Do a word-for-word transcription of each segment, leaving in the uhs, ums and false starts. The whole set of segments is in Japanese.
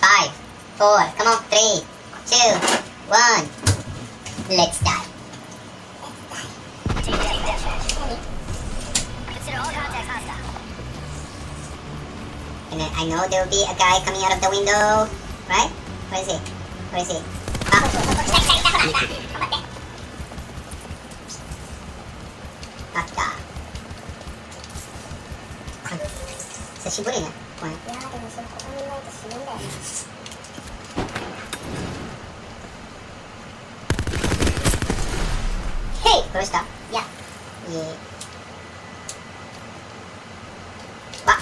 five, four, come on, three, two, one. Let's die. Consider all contacts hostile. And then I know there will be a guy coming out of the window, right? Where is he? Where is he? Ah. あった。久しぶりね、これ。いやーでもそれここにいないと死ぬんだよね。ヘイ、殺した？いや。いえ。わ。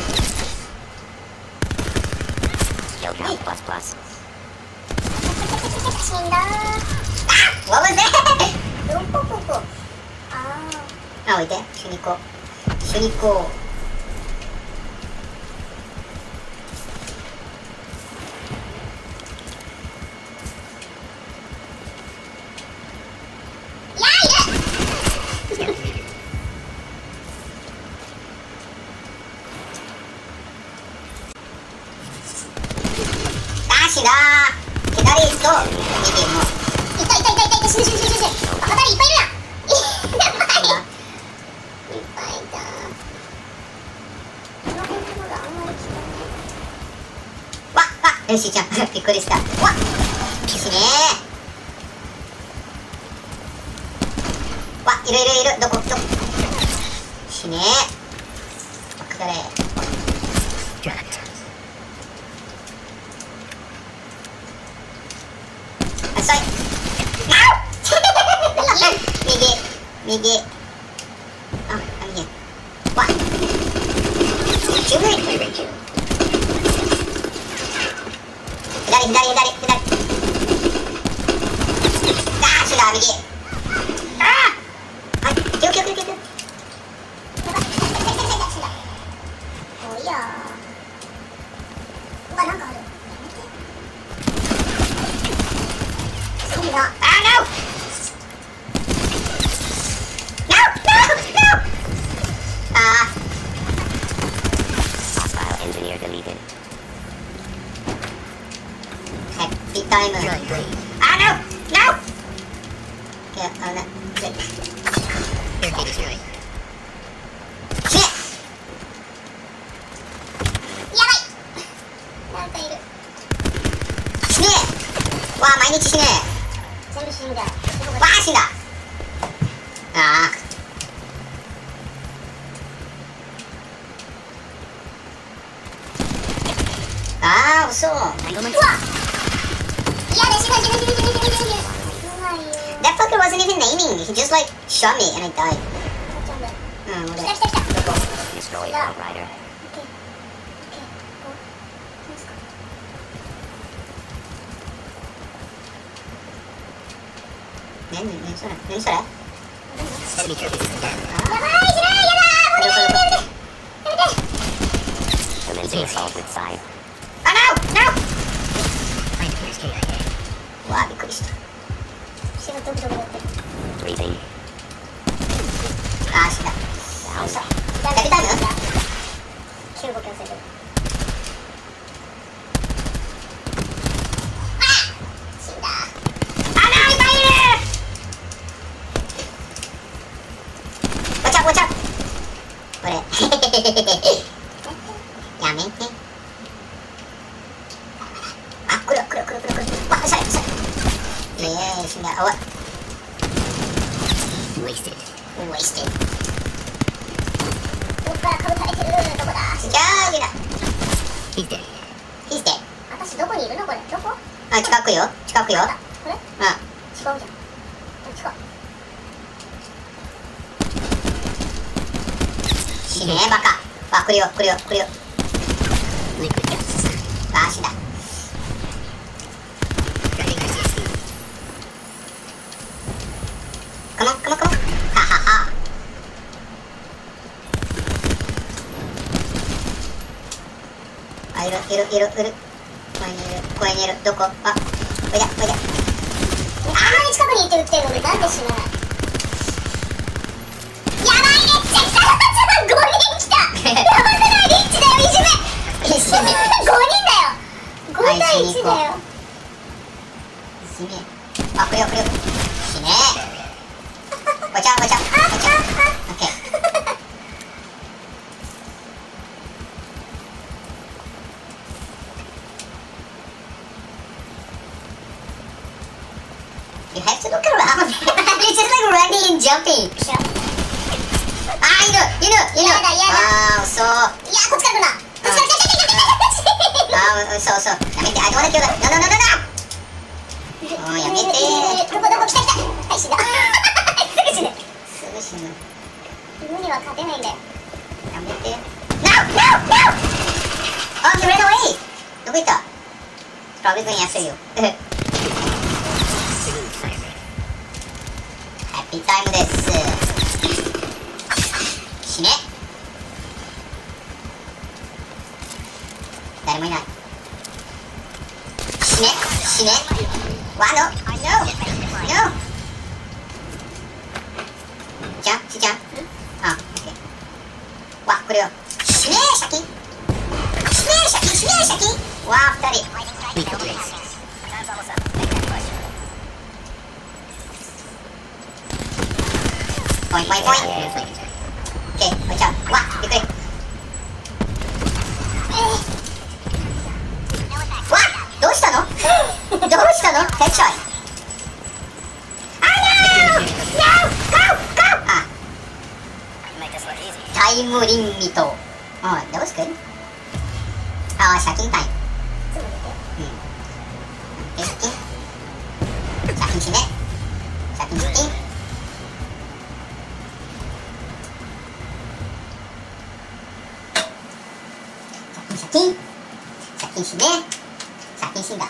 Kill count plus plus. 死んだー。あ、what was that？どこここ。ああ。あ、置いて。シュニコ。シュニコ。足が左と右も痛い痛い痛い痛い死ぬ死ぬ死ぬ死ぬバカタリいっぱいいるやんいっぱいいっぱいだこの辺の方があんまり効かないわっわっよしちゃんびっくりしたわっ死ねーわっいるいるいるどこどこ死ねーバカタレ遅い右右あ、右わっ十分左左左左あー違う右あーはいキュキュキュキュキュやばいおいやーうわなんかあるAh, no! No! No! No! Ah. Hostile engineer deleted. Happy timer. Ah, no! No! Okay, oh, no. Shit. Shit! Yabai! なんかいる。死ねえ！わあ、毎日死ねえ。全部死んだ。わあ、死んだ。ああ。ああ、嘘。うわ。いやだ、死ぬ死ぬ死ぬ死ぬ死ぬ死ぬ。That fucker wasn't even aiming. He just like shot me and I died. うん、俺。来た来た来た。どこ？ Destroy Outrider. 何何それ何それ Enemy trophies is down. やばいしないやだーやめてやめてやめて Commencing assault with side. あ、no! No! うわーびっくりした死ぬドキドキやってる Breathing. あー死んだ Down. 嘘やりたいのきゅうご強制でこれやめてあ、来る来る来る来る来るわ、遅い遅いイエーイ死んだ。おい Wasted. Wasted どっからかぶされてるどこだ死んじゃうよだ He's dead. He's dead 私どこにいるのこれどこあ、近くよ近くよこれうん違うじゃん近く死ねえバカわ、来るよ来るよ来るよ Liquid gas. わー死んだ Come on, come on, come on はははあ、いるいるいるいるここにいるここにいるどこあ、おいでおいであんなに近くにいて撃ってるのになんで死なないやばいめっちゃ来たごにん来たやばくないリッチだよいじめいじめごにんだよごにんいしに行こう。死ね。あ、来るよ来るよ。死ね。ごちゃごちゃごちゃ。オッケー。You have to look around. You're just like running and jumping. あー、いるいるいる。 やだやだ。 あー、嘘。 いやこっちから来るな。こっちから来た来た来た来た。 あー、嘘嘘。やめて。あ、どうだ今日だ。ななななな。もうやめて。 どこどこ来た来た。はい死んだ。すぐ死ぬ。 すぐ死ぬ。 犬には勝てないんだよ。 やめて。No! No! No! Oh, he ran away! どこ行った？ Probably going after you. ハッピータイムです。死ね。誰もいない。死ね。死ね。わ、no! No! No! じゃんしーちゃん。あ、オッケー。わ、これよ。死ねー、シャキン。死ねー、シャキン。死ねー、シャキン。わー、二人。ポインポインポイン。オッケー、こいちゃう。わ、びっくり。わ、どうしたの？どうしたの？ヘッショイ。あ、no! No! Go! Go! あ、タイムリミット。あ、that was good. あ、シャキンタイム。うん。シャキン。シャキンしね。シャキンシャキン。シャキン。シャキンしね。シャキンしんだ。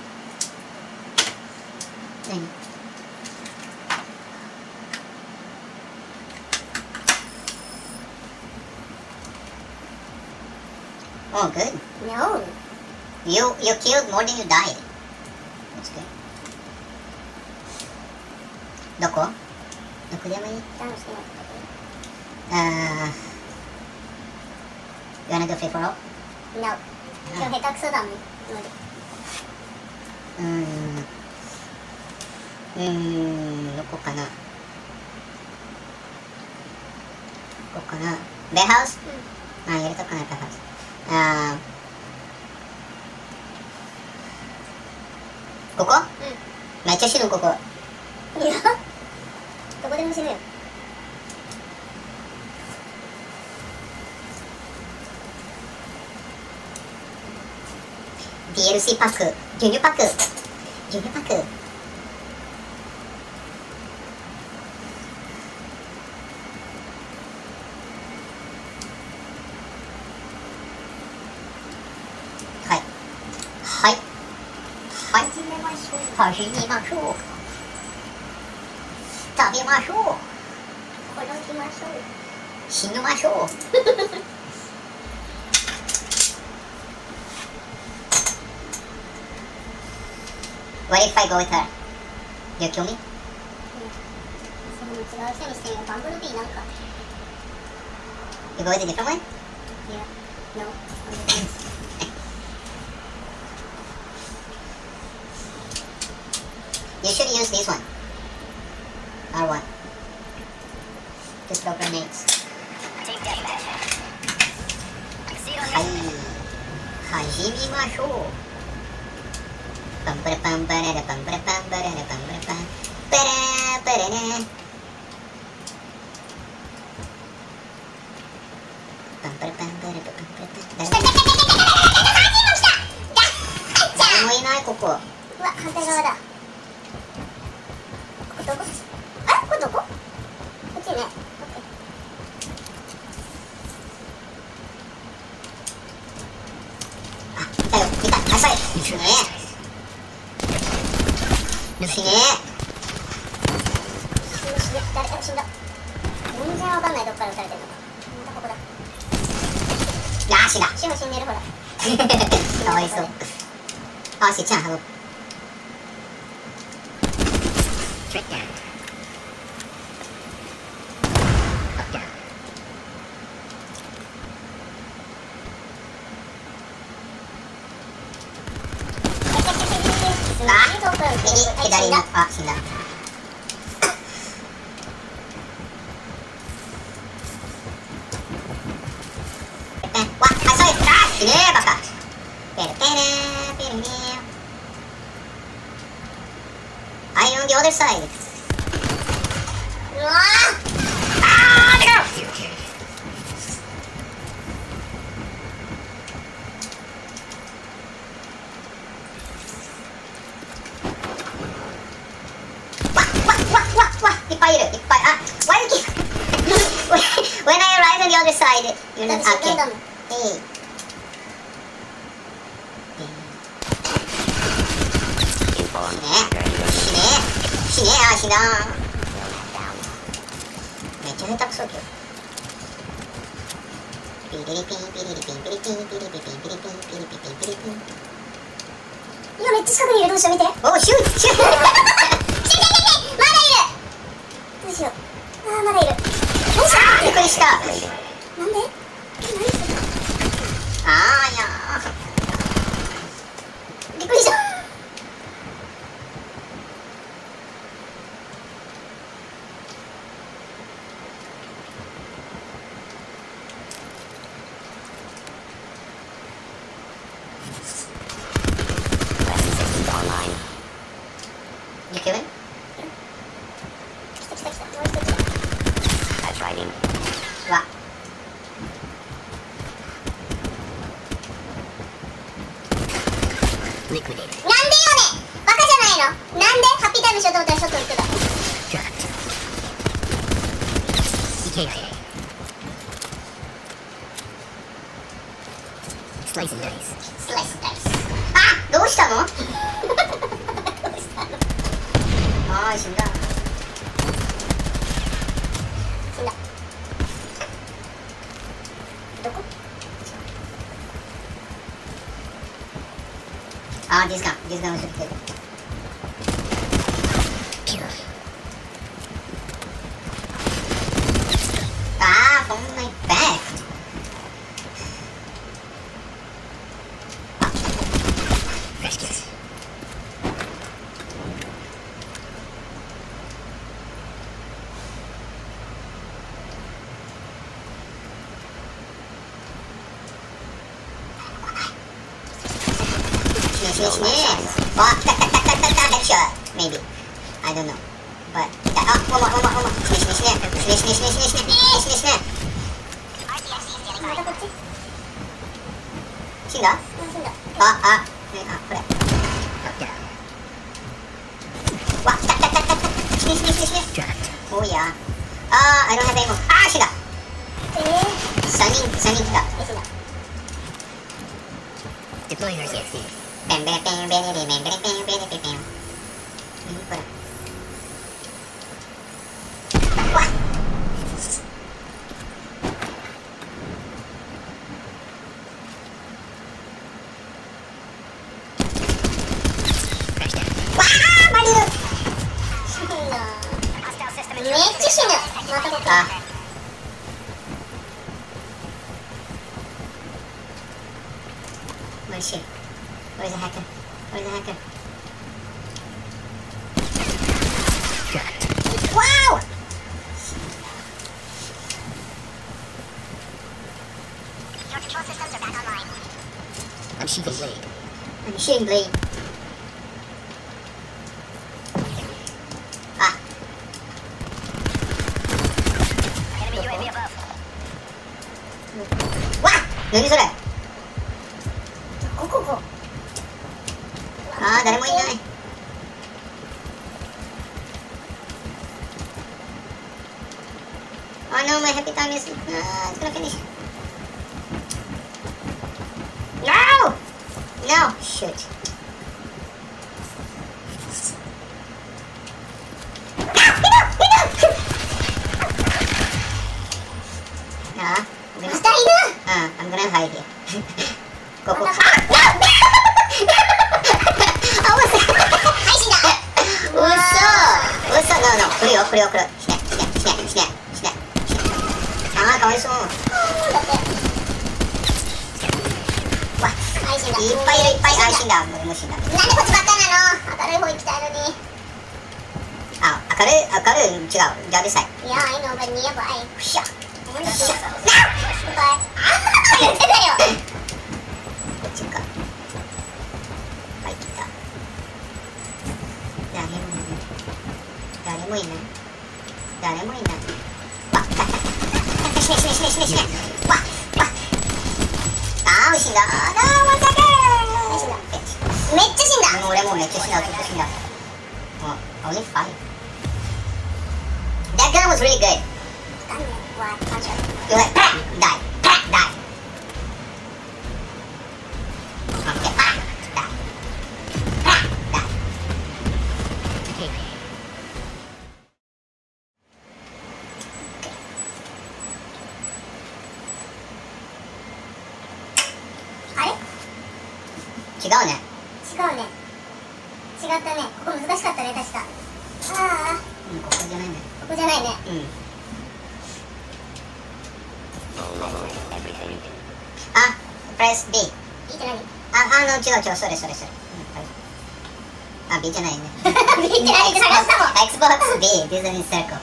何？Oh, good. No. You you killed more than you died. That's good. どこ？どこでもいい。 ダウンしてない。 あー。You wanna do free for all? No. 今日下手くそだもん。無理。 うーん。うーん。どこかな。どこかな。ベアハウス？あー、やりたくないベアハウス。あー。ここ？ うん。 めっちゃ死ぬここ。 いや。どこでも死ぬよ。 ディーエルシー パック、牛乳パック、牛乳パック。はい。はい。はい。 始めましょう。 始めましょう。食べましょう。 殺しましょう。 死ぬましょう。What if I go with her? You kill me? それも違う人にしてみよう。バンブルビーなんか。 You go with a different one? いや。No. You should use this one. R one. To throw grenades. はい。始めましょう。パンパラパンパララパンパラパンパララパンパラパンパラパララパンパラパンパララパンパラパン。 来た来た来た来た来た来た来た来た来た。 誰もいないここ。 うわ、反対側だ。ここどこ？あ、これどこ？こっちね。 あ、いたよ、いた。あ、それ。死ね。死ね。 死んだ、誰か死んだ。全然わかんないどっから撃たれてるのか。またここだ。 あー、死んだ。 死も死んでるほら。 かわいそう。あ、しーちゃん、ハロー。 Trick down. Up down. あ右遠く右、左の、あ、死んだ。わ、あ、そうやった。死ねえ、バカ。ペルペルペルね。I on the other side. うわあー、出ろ。わ、わ、わ、わ、わ、いっぱいいる、いっぱい。あ、why you keep when I arrive on the other side, you're ー、 not だって死ん okay. だもん。 Hey. 死ね死ねあ、死なめっちゃ下手くそ今日。ピリリピンピリリピンピリピンピリピンピリピンピリピンピリピンピリピン。 今めっちゃ近くにいる。どうしよう、見て。 おー、シューシュー来て来て来て、まだいる。どうしよう。あー、まだいる。どうしよあー、びっくりした。 う。なんで？え、何それ。 あー、いやびっくりした。 ー、You killing? 来た来た来た。もう一人来た。 わ。 なんでよね。バカじゃないの。なんでハッピータイムしようと思ったらショット打ってた。 スライスダイス。 スライスダイス。 あ、どうしたの？ どうしたの。 あー、死んだ。 死んだ。どこ？ あー、ディスガン、ディスガン後ろ来てる。あー、こんなにバック。死ね死ね死ね。あ、来た来た来た来た来た。ヘッドショット maybe I don't know but あ、one more one more one more。死ね死ね死ね死ね死ね死ね死ね死ね死ね死ね死ね。 またこっち。 死んだ？ あ、死んだ。 あ、あ、ね、あ、これ。わ、来た来た来た来た来た。死ね死ね死ね死ね。おーや。あー、I don't have ammo。あー、死んだ。 えー、 三人、三人来た。 え、死んだ。 Deploying R C X D。 ペンベレペンベレレメンベレペンベレペペン。何これ。わっ。わー、マリル。 死んだ。めっちゃ死ぬ。またこっち。 あ。Where is she? Where is the hacker? Where is the hacker? Wow! Your control systems are back online. I'm shooting blade. I'm shooting blade. Ah. Enemy U A V above. Wow! 何それ？ こここ。 あー、誰もいない。Oh no, my happy time is... Uh, it's gonna finish. No! No! Shoot. Ah, I'm gonna... またいる。 Uh, I'm gonna hide here. Go, go. ま Ah! た No! I was... はい、死んだ。 嘘嘘 no no 来るよ来るよ来る死ね死ね死ね死ね死ねあーかわいそうだって。 わはい、死死んだ。 いっぱいいるいっぱい。あ、死んだ。俺も死んだ。 なんでこっちばっかりなの。明るい方行きたいのに。 あ、明るい明るい違う。じゃあでさい。 いや、I know, but nearby. ふしゃ。 なんだそれ。Goodbye。ああ、言ってたよ。 こっちか。入ってきた。誰もいない。誰もいない。誰もいない。わっ、たった。死ね死ね死ね死ね死ね。わっ、わっ。あー、死んだ。あー、まさかー。 死んだ。めっちゃ死んだ。 もう俺もめっちゃ死んだ。ずっと死んだ。もう、only five. That gun was really good. わかんない。わ、感謝。 You're like, die, die. Okay, die, die. Okay. あれ？ 違うね。 違うね。違ったね。ここ難しかったね、確か。ああ、 うん、ここじゃないね。 ここじゃないね。 うん。 Everything. あ、press B。 いいって何？ あ、あの、違う違う、それそれそれ。うん、はい。あ、B じゃないね。 ビって何って探したもん。 Xbox B, this is in circle.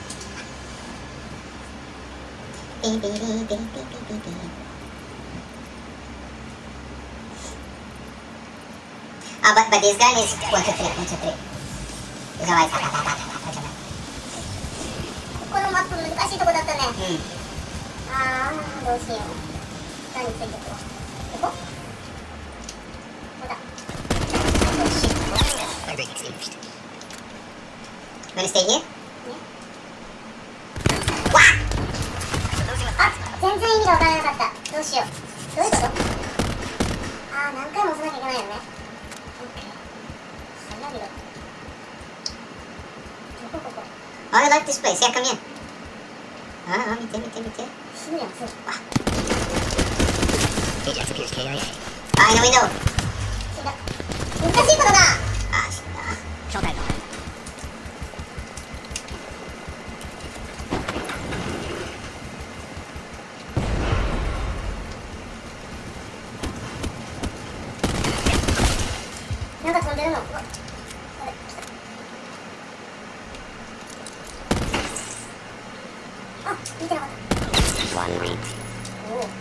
B, B, B, B, B, B, B, B. Ah, but, but this gun is one, two, three, one, two, three. It's alright. タタタタタタじゃない。 ここのマップ難しいとこだったね。 うん。 ああ、どうしよう。何ついてくわ。ここ？ここだ。 Fire break extinguished. Wanna stay here? あ、全然意味がわからなかった。どうしよう。どういうこと？ああ、何回も押さなきゃいけないよね。オッケー。花火だ。どこここ。 Oh, I like this place. Yeah, come here. ああ、見て見て見て。 死ぬやん、すぐ。 Ajax appears K I A. あ、in the window. 死んだ。難しいことだ。 あ、死んだ。 Shot that guy. なんか飛んでるの。うわ、あれ、来た。あ、見てなかった。 One read. おお。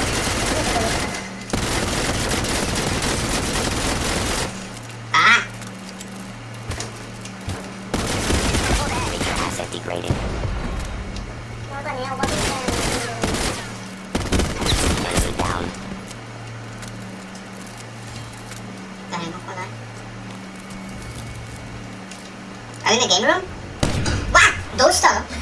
あ Major asset degraded. なんかね、お化けみたいなの。 Enemy down. 誰も来ない。あれね、ゲームルーム？わっ、どうしたの？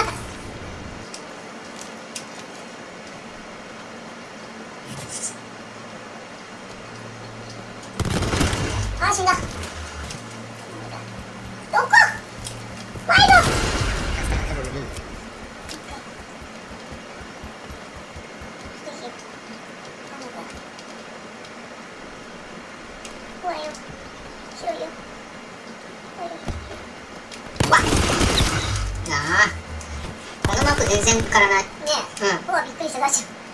あ、死んだ。どこ？ワイド。 Hostile cover removed. 怖いよ。白いよ。怖いよ。 わっ。ああ。このマップ全然変わらない。 ねうえ、ここはびっくりした。大丈夫。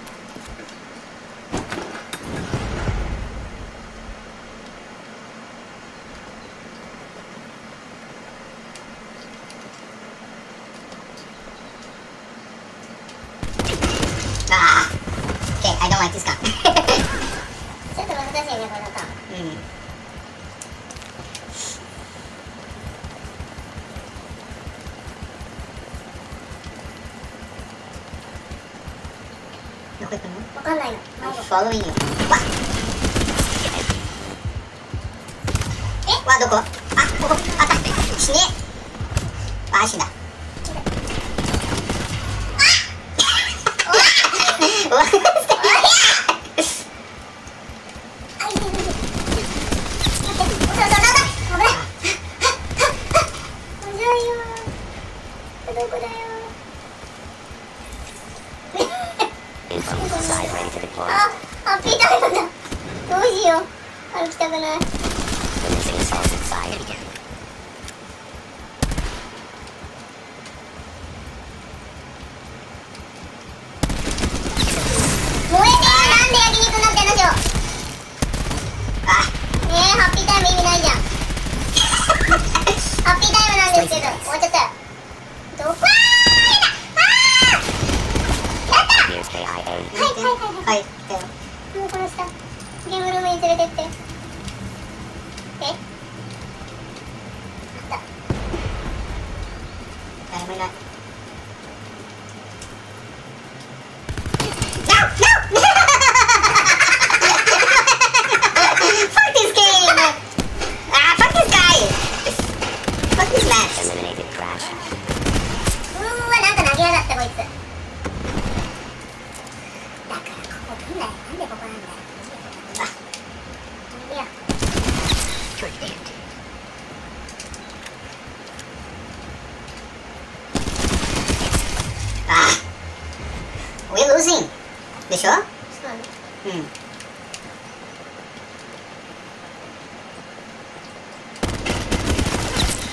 ん。ああ。Okay, I don't like this gun. ちょっと難しいね、これのターン。 うん。どこ行くの？ わかんないの。迷子。 Following you. わっ。え？わ、どこ？あ、ここ。あった。死ね。あ、死んだ。うわ、素敵。 あ、いいね、いいね。待って、そうそう、なんだ。危ない。面白いよ。どこだよ。 Info side ready to deploy. あ、あ、ピーター入ったんだ。どうしよう。歩きたくない。 The missing assault inside. Enemy down. 燃えねえ、なんで焼肉になってんのよ。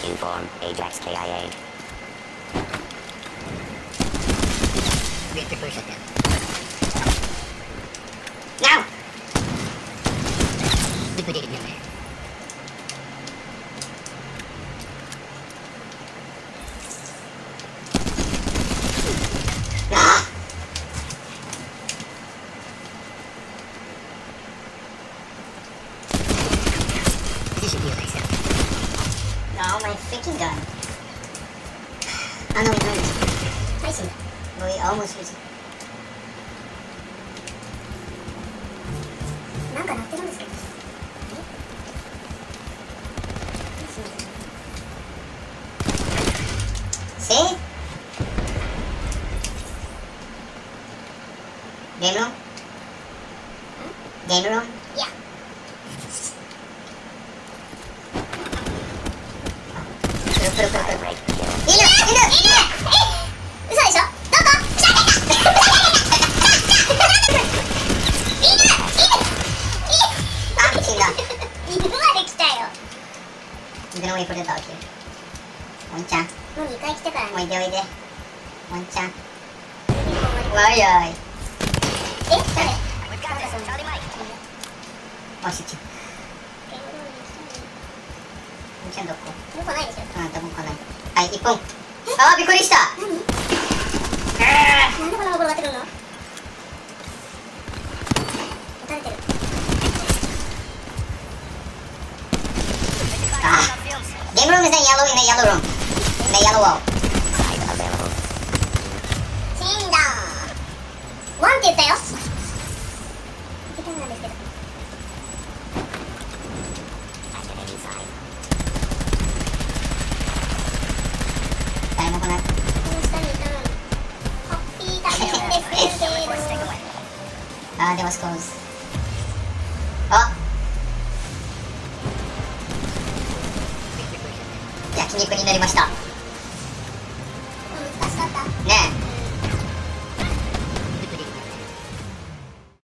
Inform Ajax K I A. Reactor core shut down. Now! Liquidated member. Ah! Position heal thyself. No, my freaking gun. Ah, no, we don't use it. 配信だ But we almost use it. なんか鳴ってるんですけどえ See? Game room? Game room? いやプルプルプルプル。 Break kill. いるいるいる嘘でしょどこ来た来たあ、死んだ。 犬まで来たよ Then we put it out here. ワンちゃん、 もうにかい来たからねおいでおいで。ワンちゃん。 えわいやい。 誰 We've got this. Charlie Mike. あ、しっちゃん。ワンちゃんどこ？ もう来ないでしょあ、多分来ない。はい、一本。あー、びっくりした。 何えなんでこんなところがってくるの撃たれてるあー。Game room is in yellow in the yellow room. In the yellow wall. Side available. 死んだワンって言ったよいけたんなんですけど Activate inside. 誰も来ない。 この下にいたのにハッピー食べるんですけどあー、でもスコーズ。あ、焼肉になりました。